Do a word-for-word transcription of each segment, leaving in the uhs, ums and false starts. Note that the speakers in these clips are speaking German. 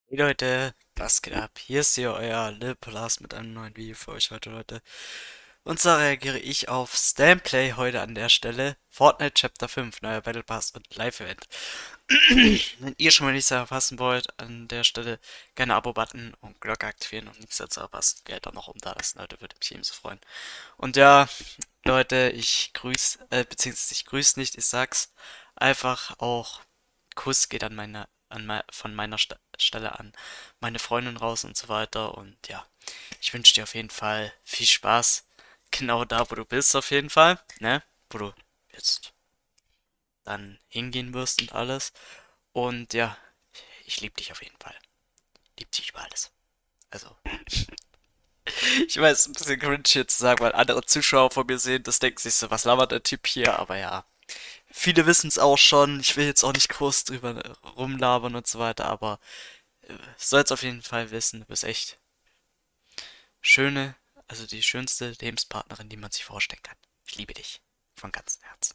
Hey Leute, was geht ab? Hier ist hier euer Lil Plus mit einem neuen Video für euch heute, Leute. Und zwar reagiere ich auf Stanplay heute an der Stelle. Fortnite Chapter fünf, neuer Battle Pass und Live-Event. Wenn ihr schon mal nichts verpassen wollt, an der Stelle gerne Abo-Button und Glocke aktivieren und nichts dazu verpassen. Geld auch noch um da lassen, Leute, würde mich ebenso freuen. Und ja, Leute, ich grüße, äh, beziehungsweise ich grüße nicht, ich sag's einfach auch. Kuss geht an meine, an mei- von meiner Sta Stelle an meine Freundin raus und so weiter. Und ja, ich wünsche dir auf jeden Fall viel Spaß. Genau da, wo du bist, auf jeden Fall. Ne? Wo du jetzt dann hingehen wirst und alles. Und ja, ich liebe dich auf jeden Fall. Lieb dich über alles. Also, ich weiß, ein bisschen cringe hier zu sagen, weil andere Zuschauer von mir sehen, das denken sich so, was labert der Typ hier? Aber ja, viele wissen es auch schon. Ich will jetzt auch nicht groß drüber rumlabern und so weiter, aber äh, soll's auf jeden Fall wissen, du bist echt schöne, also die schönste Lebenspartnerin, die man sich vorstellen kann. Ich liebe dich von ganzem Herzen.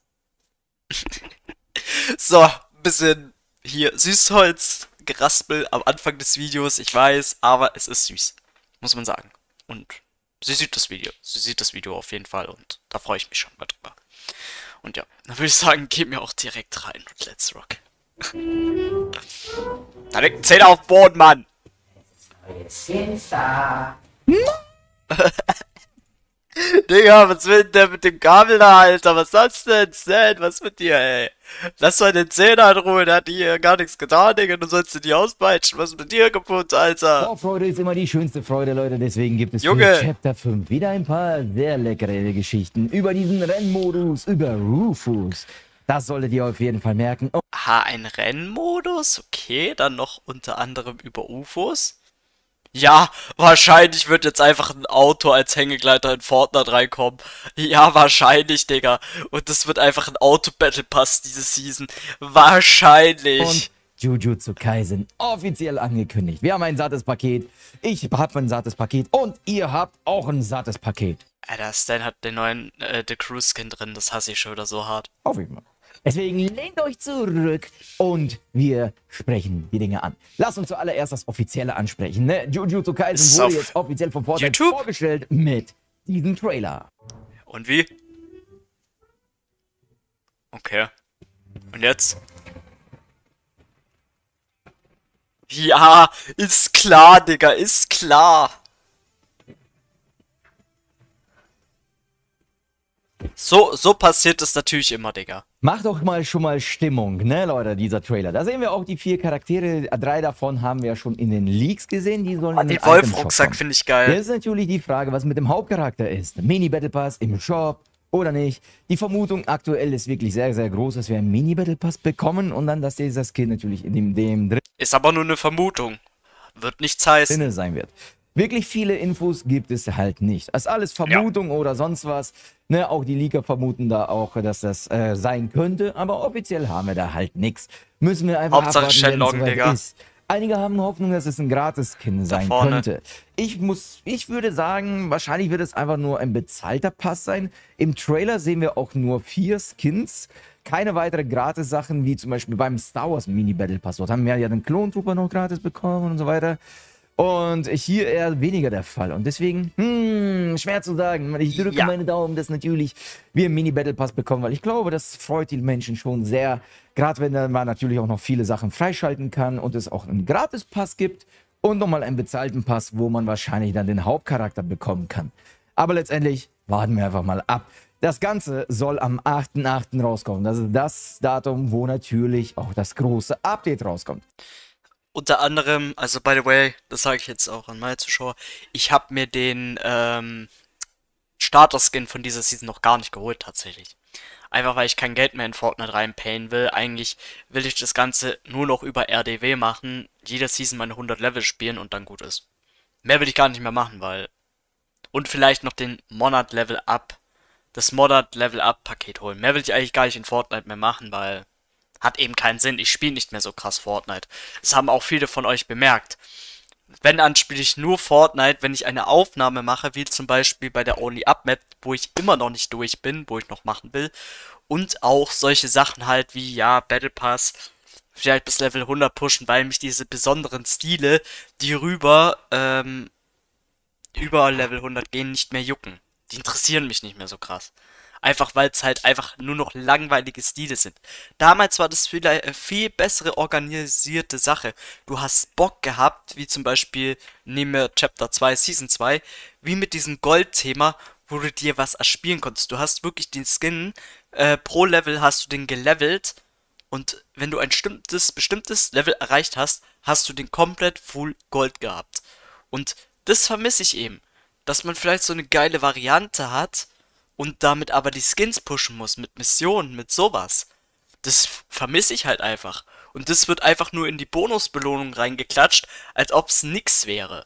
So, ein bisschen hier Süßholz geraspel am Anfang des Videos, ich weiß, aber es ist süß, muss man sagen. Und sie sieht das Video, sie sieht das Video auf jeden Fall und da freue ich mich schon mal drüber. Und ja, dann würde ich sagen, gehen wir auch direkt rein und let's rock. Da liegt ein Zehner auf dem Boden, Mann! Jetzt sind's da. Digga, was will denn der mit dem Kabel da, Alter? Was ist das denn? Stan, was mit dir, ey? Lass mal den Zehner in Ruhe, der hat hier gar nichts getan, Digga. Du sollst ihn nicht auspeitschen. Was ist mit dir kaputt, Alter? Vorfreude ist immer die schönste Freude, Leute. Deswegen gibt es für Junge! Chapter fünf wieder ein paar sehr leckere Geschichten über diesen Rennmodus, über Rufus. Das solltet ihr auf jeden Fall merken. Oh, Ha, ein Rennmodus? Okay, dann noch unter anderem über U F Os. Ja, wahrscheinlich wird jetzt einfach ein Auto als Hängegleiter in Fortnite reinkommen. Ja, wahrscheinlich, Digga. Und es wird einfach ein Auto-Battle Pass diese Season. und Wahrscheinlich. Jujutsu Kaisen offiziell angekündigt. Wir haben ein sattes Paket. Ich habe ein sattes Paket. Und ihr habt auch ein sattes Paket. Alter, Stan hat den neuen äh, The Cruise Skin drin. Das hasse ich schon wieder so hart. Auf jeden Fall. Deswegen lehnt euch zurück und wir sprechen die Dinge an. Lasst uns zuallererst das Offizielle ansprechen. Ne? Jujutsu Ist Kaisen es wurde auf jetzt offiziell von Fortnite YouTube? vorgestellt mit diesem Trailer. Und wie? Okay. Und jetzt? Ja, ist klar, Digga, ist klar. So, so passiert es natürlich immer, Digga. Macht doch mal schon mal Stimmung, ne, Leute, dieser Trailer. Da sehen wir auch die vier Charaktere. Drei davon haben wir schon in den Leaks gesehen. Die sollen Oh, in den den Item-Shop Wolf-Rucksack kommen. finde ich Jetzt geil. ist natürlich die Frage, was mit dem Hauptcharakter ist. Mini-Battle Pass im Shop oder nicht. Die Vermutung aktuell ist wirklich sehr, sehr groß, dass wir einen Mini-Battle Pass bekommen und dann, dass dieser Skin natürlich in dem, dem Ist aber nur eine Vermutung. Wird nichts heißen. drinne sein wird. Wirklich viele Infos gibt es halt nicht. Das ist alles Vermutung oder sonst was. Ne, auch die Leaker vermuten da auch, dass das äh, sein könnte. Aber offiziell haben wir da halt nichts. Müssen wir einfach Hauptsache abwarten, wenn es Shenlong, soweit Digga. ist. Einige haben Hoffnung, dass es ein Gratis-Skin sein vorne. könnte. Ich muss, ich würde sagen, wahrscheinlich wird es einfach nur ein bezahlter Pass sein. Im Trailer sehen wir auch nur vier Skins. Keine weitere Gratis-Sachen, wie zum Beispiel beim Star Wars Mini-Battle Pass. Dort haben wir ja den Clone Trooper noch gratis bekommen und so weiter. Und hier eher weniger der Fall. Und deswegen, hm, schwer zu sagen. Ich drücke Ja. meine Daumen, dass natürlich wir einen Mini-Battle Pass bekommen, weil ich glaube, das freut die Menschen schon sehr. Gerade wenn man natürlich auch noch viele Sachen freischalten kann und es auch einen Gratis-Pass gibt und nochmal einen bezahlten Pass, wo man wahrscheinlich dann den Hauptcharakter bekommen kann. Aber letztendlich warten wir einfach mal ab. Das Ganze soll am achten achten rauskommen. Das ist das Datum, wo natürlich auch das große Update rauskommt. Unter anderem, also by the way, das sage ich jetzt auch an meine Zuschauer, ich habe mir den ähm, Starter-Skin von dieser Season noch gar nicht geholt tatsächlich. Einfach weil ich kein Geld mehr in Fortnite reinpayen will. Eigentlich will ich das Ganze nur noch über R D W machen, jede Season meine hundert Level spielen und dann gut ist. Mehr will ich gar nicht mehr machen, weil... Und vielleicht noch den Monat Level Up, das Monat Level Up Paket holen. Mehr will ich eigentlich gar nicht in Fortnite mehr machen, weil... Hat eben keinen Sinn. Ich spiele nicht mehr so krass Fortnite. Das haben auch viele von euch bemerkt. Wenn, dann spiele ich nur Fortnite, wenn ich eine Aufnahme mache, wie zum Beispiel bei der Only Up Map, wo ich immer noch nicht durch bin, wo ich noch machen will. Und auch solche Sachen halt wie, ja, Battle Pass, vielleicht bis Level hundert pushen, weil mich diese besonderen Stile, die rüber, ähm, über Level hundert gehen, nicht mehr jucken. Die interessieren mich nicht mehr so krass. Einfach weil es halt einfach nur noch langweilige Stile sind. Damals war das viel, äh, viel bessere organisierte Sache. Du hast Bock gehabt, wie zum Beispiel, nehmen wir Chapter zwei, Season zwei, wie mit diesem Gold-Thema, wo du dir was erspielen konntest. Du hast wirklich den Skin, äh, pro Level hast du den gelevelt und wenn du ein bestimmtes, bestimmtes Level erreicht hast, hast du den komplett Full Gold gehabt. Und das vermisse ich eben. Dass man vielleicht so eine geile Variante hat und damit aber die Skins pushen muss, mit Missionen, mit sowas. Das vermisse ich halt einfach. Und das wird einfach nur in die Bonusbelohnung reingeklatscht, als ob es nix wäre.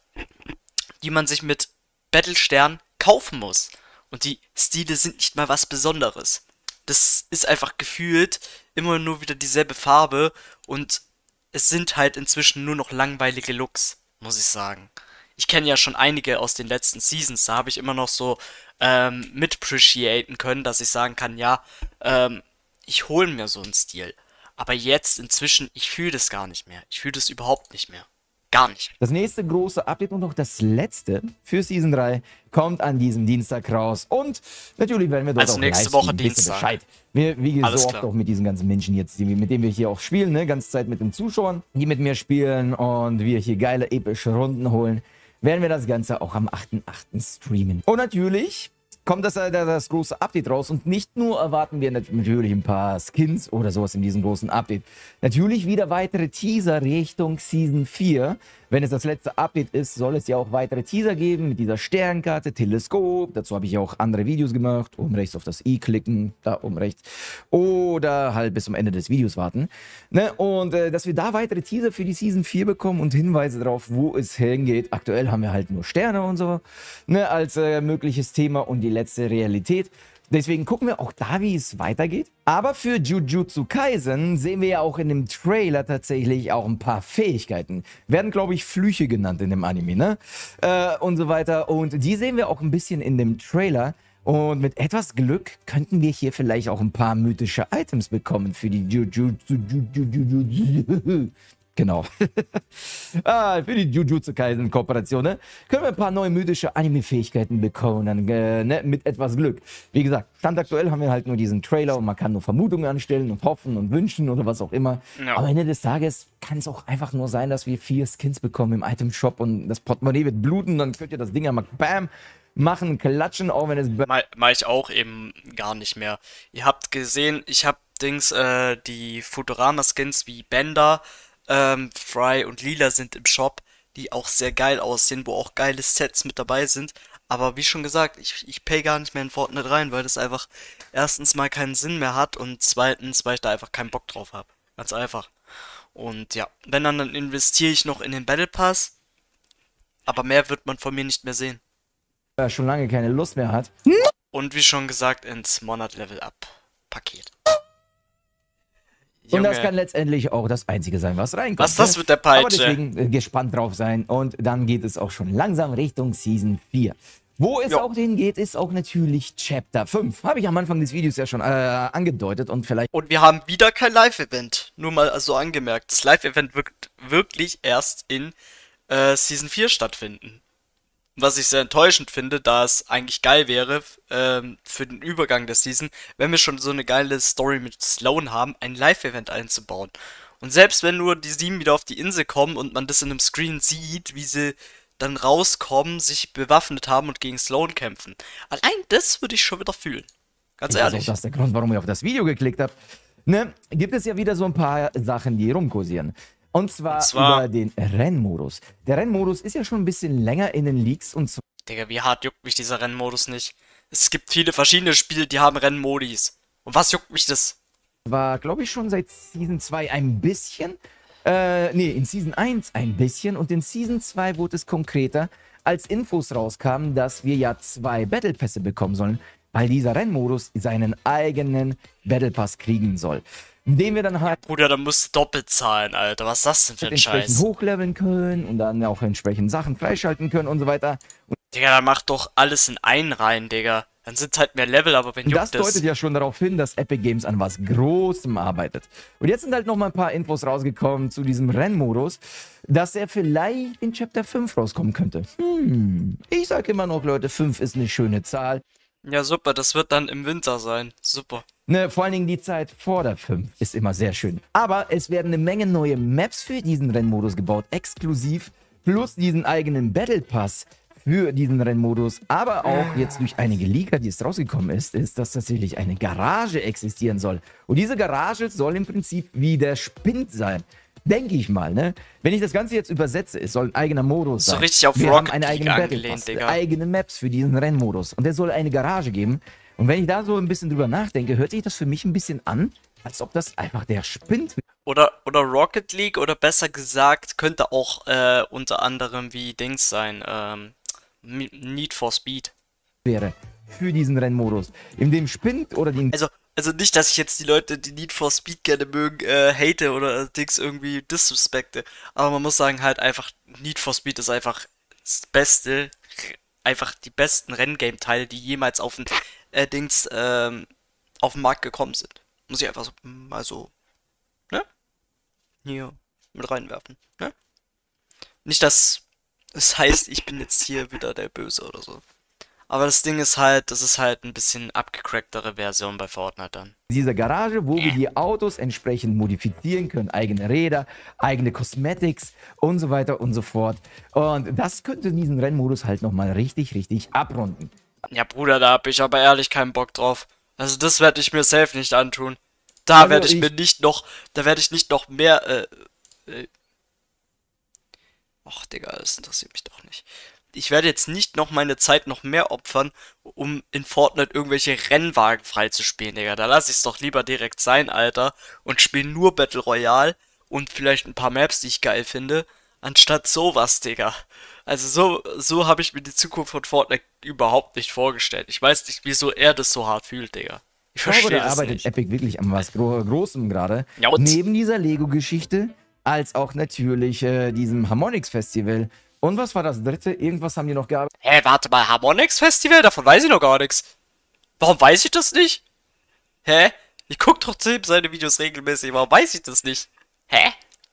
Die man sich mit Battlestern kaufen muss. Und die Stile sind nicht mal was Besonderes. Das ist einfach gefühlt immer nur wieder dieselbe Farbe und es sind halt inzwischen nur noch langweilige Looks, muss ich sagen. Ich kenne ja schon einige aus den letzten Seasons, da habe ich immer noch so ähm, mit appreciaten können, dass ich sagen kann, ja, ähm, ich hole mir so einen Stil. Aber jetzt inzwischen, ich fühle das gar nicht mehr. Ich fühle das überhaupt nicht mehr. Gar nicht. Das nächste große Update und auch das letzte für Season drei kommt an diesem Dienstag raus. Und natürlich werden wir dort Also auch nächste live Woche streamen, wisst ihr Dienstag. Bescheid. Wir, wie Alles so oft klar. auch mit diesen ganzen Menschen jetzt, die, mit denen wir hier auch spielen, ne, ganze Zeit mit den Zuschauern, die mit mir spielen und wir hier geile epische Runden holen, werden wir das Ganze auch am achten achten streamen. Und natürlich kommt das, äh, das große Update raus und nicht nur erwarten wir natürlich ein paar Skins oder sowas in diesem großen Update. Natürlich wieder weitere Teaser Richtung Season vier. Wenn es das letzte Update ist, soll es ja auch weitere Teaser geben mit dieser Sternkarte, Teleskop. Dazu habe ich ja auch andere Videos gemacht. Oben rechts auf das i klicken, da oben rechts. Oder halt bis zum Ende des Videos warten. Ne? Und äh, dass wir da weitere Teaser für die Season vier bekommen und Hinweise darauf, wo es hingeht. Aktuell haben wir halt nur Sterne und so, ne, als äh, mögliches Thema und die letzte Realität. Deswegen gucken wir auch da, wie es weitergeht. Aber für Jujutsu Kaisen sehen wir ja auch in dem Trailer tatsächlich auch ein paar Fähigkeiten. Werden, glaube ich, Flüche genannt in dem Anime, ne? Äh, und so weiter. Und die sehen wir auch ein bisschen in dem Trailer. Und mit etwas Glück könnten wir hier vielleicht auch ein paar mythische Items bekommen für die Jujutsu... Jujutsu... Genau. ah, für die Jujutsu Kaisen Kooperation, ne? Können wir ein paar neue mythische Anime-Fähigkeiten bekommen, dann, äh, ne? Mit etwas Glück. Wie gesagt, Stand aktuell haben wir halt nur diesen Trailer und man kann nur Vermutungen anstellen und hoffen und wünschen oder was auch immer. Ja. Am Ende des Tages kann es auch einfach nur sein, dass wir vier Skins bekommen im Item-Shop und das Portemonnaie wird bluten, dann könnt ihr das Ding einmal bam machen, klatschen, auch wenn es... Mach, mach ich auch eben gar nicht mehr. Ihr habt gesehen, ich hab Dings, äh, die Futurama-Skins wie Bender, ähm, Fry und Lila sind im Shop, die auch sehr geil aussehen, wo auch geile Sets mit dabei sind. Aber wie schon gesagt, ich, ich pay gar nicht mehr in Fortnite rein, weil das einfach erstens mal keinen Sinn mehr hat und zweitens, weil ich da einfach keinen Bock drauf habe. Ganz einfach. Und ja, wenn dann, dann investiere ich noch in den Battle Pass, aber mehr wird man von mir nicht mehr sehen. äh, schon lange keine Lust mehr hat. Und wie schon gesagt, ins Monat-Level-Up-Paket. Und das Junge. kann letztendlich auch das Einzige sein, was reinkommt. Was ist das ne? mit der Aber Peitsche? deswegen äh, gespannt drauf sein. Und dann geht es auch schon langsam Richtung Season vier. Wo es Jo. auch hingeht, ist auch natürlich Chapter fünf. Habe ich am Anfang des Videos ja schon äh, angedeutet und vielleicht... Und wir haben wieder kein Live-Event. Nur mal so angemerkt. Das Live-Event wird wirklich erst in äh, Season vier stattfinden. Was ich sehr enttäuschend finde, da es eigentlich geil wäre, ähm, für den Übergang der Season, wenn wir schon so eine geile Story mit Sloan haben, ein Live-Event einzubauen. Und selbst wenn nur die sieben wieder auf die Insel kommen und man das in einem Screen sieht, wie sie dann rauskommen, sich bewaffnet haben und gegen Sloan kämpfen. Allein das würde ich schon wieder fühlen. Ganz Das ist auch ehrlich. das der Grund, warum ich auf das Video geklickt habe. Ne? Gibt es ja wieder so ein paar Sachen, die rumkursieren. Und zwar, Und zwar- über den Rennmodus. Der Rennmodus ist ja schon ein bisschen länger in den Leaks und zwar Digga, wie hart juckt mich dieser Rennmodus nicht? Es gibt viele verschiedene Spiele, die haben Rennmodis. Und was juckt mich das? war, glaube ich, schon seit Season zwei ein bisschen. Äh, nee, in Season eins ein bisschen. Und in Season zwei wurde es konkreter, als Infos rauskamen, dass wir ja zwei Battle Pässe bekommen sollen, weil dieser Rennmodus seinen eigenen Battle Pass kriegen soll. Den wir dann halt Bruder, da musst du doppelt zahlen, Alter. Was ist das denn für ein entsprechend Scheiß? hochleveln können und dann auch entsprechend Sachen freischalten können und so weiter. Und Digga, dann mach doch alles in einen rein, Digga. Dann sind halt mehr Level, aber wenn Und das juckt das? deutet ja schon darauf hin, dass Epic Games an was Großem arbeitet. Und jetzt sind halt noch mal ein paar Infos rausgekommen zu diesem Rennmodus, dass er vielleicht in Chapter fünf rauskommen könnte. Hm, ich sag immer noch, Leute, fünf ist eine schöne Zahl. Ja, super, das wird dann im Winter sein. Super. Ne, vor allen Dingen die Zeit vor der fünf ist immer sehr schön. Aber es werden eine Menge neue Maps für diesen Rennmodus gebaut, exklusiv, plus diesen eigenen Battle Pass für diesen Rennmodus. Aber auch jetzt durch einige Leaker, die es rausgekommen ist, ist, dass tatsächlich eine Garage existieren soll. Und diese Garage soll im Prinzip wie der Spind sein. Denke ich mal, ne? Wenn ich das Ganze jetzt übersetze, es soll ein eigener Modus So sein. richtig auf Wir Rocket haben einen League eigenen Battle angelehnt, Pass, Digga. eigene Maps für diesen Rennmodus. Und der soll eine Garage geben. Und wenn ich da so ein bisschen drüber nachdenke, hört sich das für mich ein bisschen an, als ob das einfach der Spind Oder, oder Rocket League, oder besser gesagt, könnte auch äh, unter anderem wie Dings sein, ähm, Mi- Need for Speed. wäre für diesen Rennmodus. In dem Spind oder den Also, also nicht, dass ich jetzt die Leute, die Need for Speed gerne mögen, äh, hate oder äh, Dings irgendwie disrespekte. Aber man muss sagen, halt einfach, Need for Speed ist einfach das Beste, einfach die besten Renngame-Teile, die jemals auf den äh, Dings, ähm, auf den Markt gekommen sind. Muss ich einfach so, mal so, ne? Hier mit reinwerfen, ne? Nicht, dass es heißt, ich bin jetzt hier wieder der Böse oder so. Aber das Ding ist halt, das ist halt ein bisschen abgecracktere Version bei Fortnite dann. dieser Garage, wo wir die Autos entsprechend modifizieren können. Eigene Räder, eigene Cosmetics und so weiter und so fort. Und das könnte diesen Rennmodus halt nochmal richtig, richtig abrunden. Ja, Bruder, da hab ich aber ehrlich keinen Bock drauf. Also das werde ich mir safe nicht antun. Da Also werde ich, ich- mir nicht noch, da werde ich nicht noch mehr, äh, äh, ach, Digga, das interessiert mich doch nicht. Ich werde jetzt nicht noch meine Zeit noch mehr opfern, um in Fortnite irgendwelche Rennwagen freizuspielen, Digga. Da lasse ich es doch lieber direkt sein, Alter, und spiele nur Battle Royale und vielleicht ein paar Maps, die ich geil finde, anstatt sowas, Digga. Also so, so habe ich mir die Zukunft von Fortnite überhaupt nicht vorgestellt. Ich weiß nicht, wieso er das so hart fühlt, Digga. Ich Ich glaube, verstehe da das arbeitet nicht. Epic wirklich an was Gro Großem gerade. Ja, und? Neben dieser Lego-Geschichte, als auch natürlich äh, diesem Harmonix Festival. Und was war das dritte? Irgendwas haben die noch gearbeitet. Hä, warte mal, Harmonix Festival? Davon weiß ich noch gar nichts. Warum weiß ich das nicht? Hä? Ich guck trotzdem seine Videos regelmäßig. Warum weiß ich das nicht? Hä?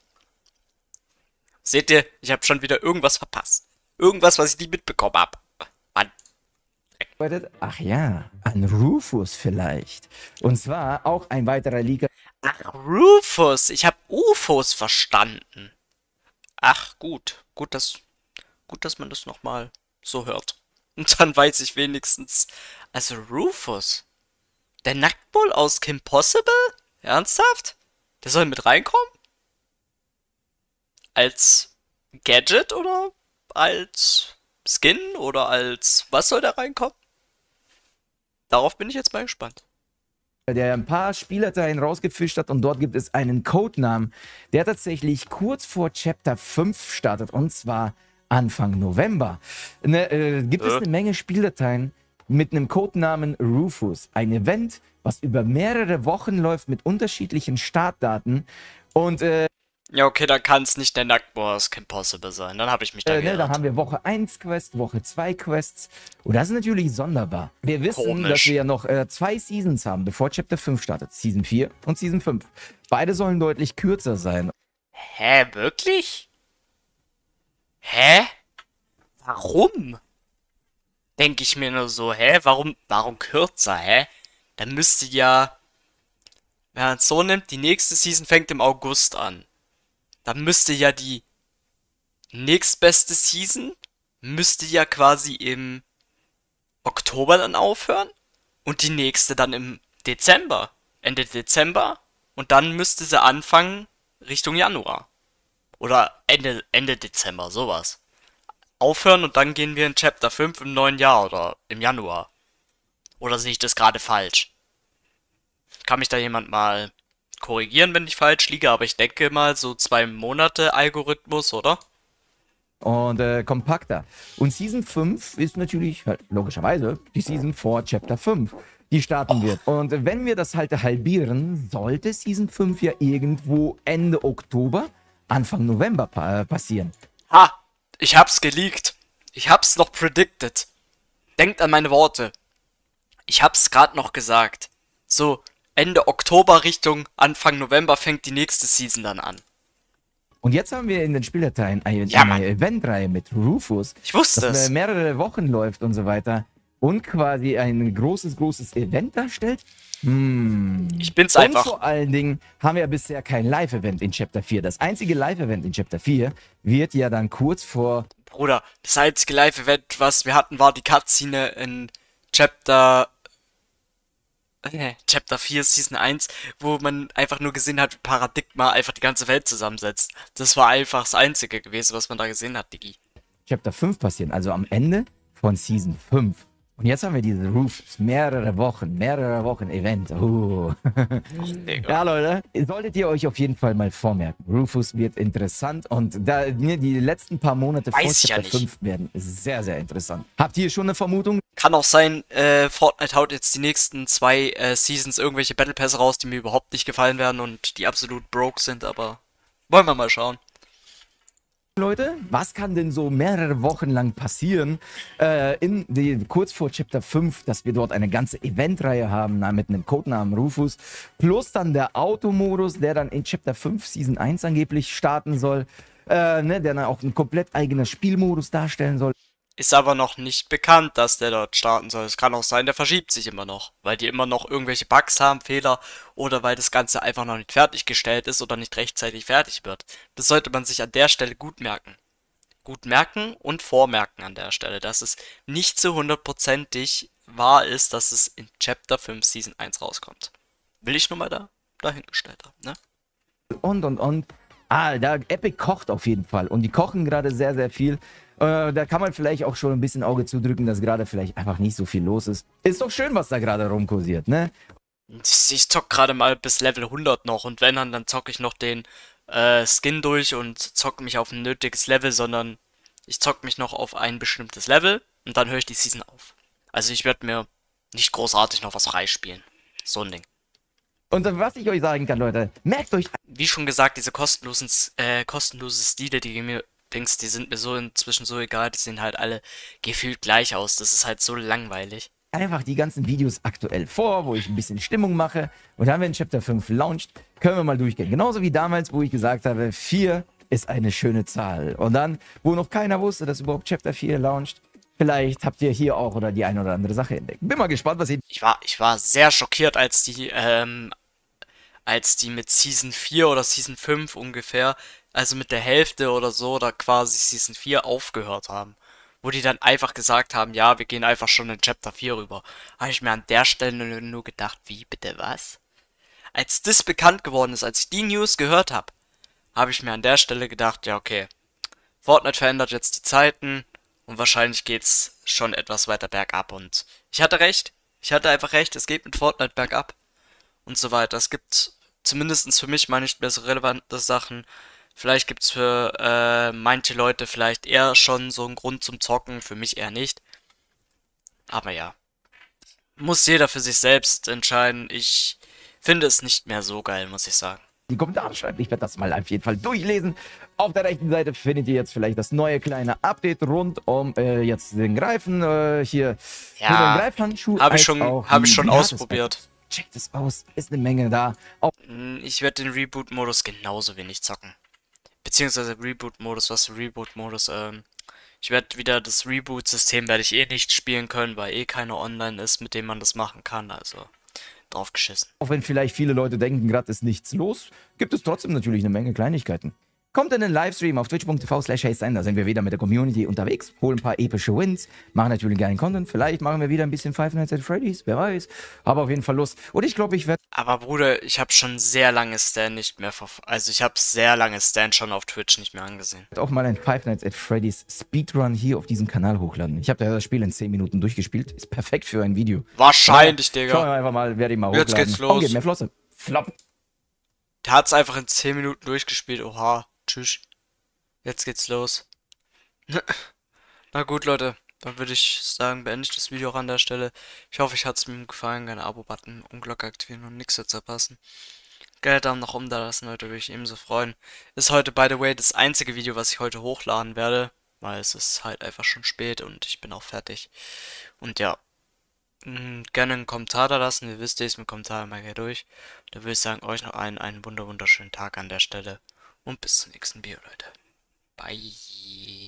Seht ihr, ich habe schon wieder irgendwas verpasst. Irgendwas, was ich nie mitbekommen hab. Mann. Ach ja, an Rufus vielleicht. Und zwar auch ein weiterer Leaker. Ach, Rufus. Ich habe U F Os verstanden. Ach, gut. Gut, dass, gut, dass man das nochmal so hört. Und dann weiß ich wenigstens. Also Rufus. Der Nacktbull aus Kim Possible? Ernsthaft? Der soll mit reinkommen? Als Gadget oder als Skin oder als was soll der reinkommen? Darauf bin ich jetzt mal gespannt. Der ein paar Spielerteilen rausgefischt hat und dort gibt es einen Codenamen, der tatsächlich kurz vor Chapter fünf startet und zwar Anfang November. Ne, äh, gibt es Äh. eine Menge Spieldateien mit einem Codenamen Rufus. Ein Event, was über mehrere Wochen läuft mit unterschiedlichen Startdaten und äh, Ja, okay, dann kann es nicht der Nacktbull aus Kim Possible sein. Dann habe ich mich da Äh, ne, da geirrt. haben wir Woche eins Quest, Woche zwei Quests. Und das ist natürlich sonderbar. Wir wissen, Komisch. dass wir ja noch äh, zwei Seasons haben, bevor Chapter fünf startet. Season vier und Season fünf. Beide sollen deutlich kürzer sein. Hä, wirklich? Hä? Warum? Denke ich mir nur so, hä? Warum, warum kürzer, hä? Dann müsste ja, wenn man es so nimmt, die nächste Season fängt im August an. Dann müsste ja die nächstbeste Season, müsste ja quasi im Oktober dann aufhören und die nächste dann im Dezember. Ende Dezember und dann müsste sie anfangen Richtung Januar. Oder Ende, Ende Dezember, sowas. Aufhören und dann gehen wir in Chapter fünf im neuen Jahr oder im Januar. Oder sehe ich das gerade falsch? Kann mich da jemand mal korrigieren, wenn ich falsch liege, aber ich denke mal so zwei Monate Algorithmus, oder? Und äh, kompakter. Und Season fünf ist natürlich halt, logischerweise die Season vor Chapter fünf, die starten wird. Und äh, wenn wir das halt halbieren, sollte Season fünf ja irgendwo Ende Oktober, Anfang November pa äh, passieren. Ha! Ich hab's geleakt. Ich hab's noch predicted. Denkt an meine Worte. Ich hab's gerade noch gesagt. So, Ende Oktober Richtung Anfang November fängt die nächste Season dann an. Und jetzt haben wir in den Spieldateien eine, Ja, Mann. eine Eventreihe mit Rufus, Ich wusste das es. mehrere Wochen läuft und so weiter und quasi ein großes, großes Event darstellt. Hm. Ich bin's Und einfach. vor allen Dingen haben wir bisher kein Live-Event in Chapter vier. Das einzige Live-Event in Chapter vier wird ja dann kurz vor... Bruder, das einzige Live-Event, was wir hatten, war die Cutscene in Chapter... Äh, Chapter vier, Season eins, wo man einfach nur gesehen hat, wie Paradigma einfach die ganze Welt zusammensetzt. Das war einfach das Einzige gewesen, was man da gesehen hat, Digi. Chapter fünf passieren, also am Ende von Season fünf. Und jetzt haben wir diese Rufus, mehrere Wochen, mehrere Wochen Event. Uh. Digga. Ja, Leute, solltet ihr euch auf jeden Fall mal vormerken. Rufus wird interessant und da, ne, die letzten paar Monate Weiß vor ich ja Chapter nicht. fünf werden sehr, sehr interessant. Habt ihr schon eine Vermutung? Kann auch sein, äh, Fortnite haut jetzt die nächsten zwei äh, Seasons irgendwelche Battle Pässe raus, die mir überhaupt nicht gefallen werden und die absolut broke sind, aber wollen wir mal schauen. Leute, was kann denn so mehrere Wochen lang passieren, äh, in die, kurz vor Chapter fünf, dass wir dort eine ganze Eventreihe haben, na, mit einem Codenamen Rufus, plus dann der Automodus, der dann in Chapter fünf Season eins angeblich starten soll, äh, ne, der dann auch ein komplett eigener Spielmodus darstellen soll. Ist aber noch nicht bekannt, dass der dort starten soll. Es kann auch sein, der verschiebt sich immer noch, weil die immer noch irgendwelche Bugs haben, Fehler oder weil das Ganze einfach noch nicht fertiggestellt ist oder nicht rechtzeitig fertig wird. Das sollte man sich an der Stelle gut merken. Gut merken und vormerken an der Stelle, dass es nicht zu hundertprozentig wahr ist, dass es in Chapter fünf Season eins rauskommt. Will ich nur mal da dahingestellt haben, ne? Und, und, und. Ah, da Epic kocht auf jeden Fall. Und die kochen gerade sehr, sehr viel. Äh, da kann man vielleicht auch schon ein bisschen Auge zudrücken, dass gerade vielleicht einfach nicht so viel los ist. Ist doch schön, was da gerade rumkursiert, ne? Ich, ich zock gerade mal bis Level hundert noch und wenn dann, dann zocke ich noch den äh, Skin durch und zock mich auf ein nötiges Level, sondern ich zock mich noch auf ein bestimmtes Level und dann höre ich die Season auf. Also ich werde mir nicht großartig noch was freispielen. So ein Ding. Und was ich euch sagen kann, Leute, merkt euch... Wie schon gesagt, diese kostenlosen, äh, kostenlose Stile, die mir, denkst, die sind mir so inzwischen so egal, die sehen halt alle gefühlt gleich aus. Das ist halt so langweilig. einfach die ganzen Videos aktuell vor, wo ich ein bisschen Stimmung mache. Und dann, wenn Chapter fünf launcht, können wir mal durchgehen. Genauso wie damals, wo ich gesagt habe, vier ist eine schöne Zahl. Und dann, wo noch keiner wusste, dass überhaupt Chapter vier launcht, vielleicht habt ihr hier auch oder die eine oder andere Sache entdeckt. Bin mal gespannt, was ihr... Ich war, ich war sehr schockiert, als die, ähm, als die mit Season vier oder Season fünf ungefähr, also mit der Hälfte oder so, oder quasi Season vier aufgehört haben. Wo die dann einfach gesagt haben, ja, wir gehen einfach schon in Chapter vier rüber. Habe ich mir an der Stelle nur, nur gedacht, wie, bitte was? Als das bekannt geworden ist, als ich die News gehört habe, habe ich mir an der Stelle gedacht, ja, okay, Fortnite verändert jetzt die Zeiten und wahrscheinlich geht's schon etwas weiter bergab und ich hatte recht. Ich hatte einfach recht, es geht mit Fortnite bergab und so weiter. Es gibt zumindest für mich mal nicht mehr so relevante Sachen. Vielleicht gibt's für äh, manche Leute vielleicht eher schon so einen Grund zum Zocken, für mich eher nicht. Aber ja, muss jeder für sich selbst entscheiden. Ich finde es nicht mehr so geil, muss ich sagen. die Kommentare schreibt. Ich werde das mal auf jeden Fall durchlesen. Auf der rechten Seite findet ihr jetzt vielleicht das neue kleine Update rund um äh, jetzt den Greifen. Äh, hier Ja, nur den Greifhandschuh. Habe ich als schon, auch habe ich die schon Gratis- ausprobiert. Checkt es aus. Ist eine Menge da. Auch Hm, Ich werde den Reboot-Modus genauso wenig zocken. Beziehungsweise Reboot-Modus, was für Reboot-Modus, ähm. Ich werde wieder das Reboot-System werde ich eh nicht spielen können, weil eh keiner online ist, mit dem man das machen kann, also drauf geschissen. Auch wenn vielleicht viele Leute denken, gerade ist nichts los, gibt es trotzdem natürlich eine Menge Kleinigkeiten. Kommt in den Livestream auf twitch punkt t v slash haystime, da sind wir wieder mit der Community unterwegs, holen ein paar epische Wins, machen natürlich geilen Content, vielleicht machen wir wieder ein bisschen Five Nights at Freddy's, wer weiß, aber auf jeden Fall Lust. Und ich glaube, ich werde Aber Bruder, ich habe schon sehr lange Stan nicht mehr verf also ich habe sehr lange Stan schon auf Twitch nicht mehr angesehen. auch mal ein Five Nights at Freddy's Speedrun hier auf diesem Kanal hochladen. Ich habe ja das Spiel in zehn Minuten durchgespielt, ist perfekt für ein Video. Wahrscheinlich, Schauen Digga. wir einfach mal, werde ich mal Jetzt hochladen. geht's Komm, los. geht mehr Flosse. Flop. Der hat's einfach in zehn Minuten durchgespielt. Oha, tschüss. Jetzt geht's los. Na gut, Leute. Dann würde ich sagen, beende ich das Video auch an der Stelle. Ich hoffe, euch hat's mir gefallen. Gerne Abo-Button und Glocke aktivieren und nichts zu verpassen. Geil, Daumen nach oben da lassen, Leute, würde ich ebenso freuen. Ist heute, by the way, das einzige Video, was ich heute hochladen werde. Weil es ist halt einfach schon spät und ich bin auch fertig. Und ja, Mm, gerne einen Kommentar da lassen. Ihr wisst, lest mir Kommentare mal hier durch. Da würde ich sagen, euch noch einen, einen wunder wunderschönen Tag an der Stelle. Und bis zum nächsten Video, Leute. Bye.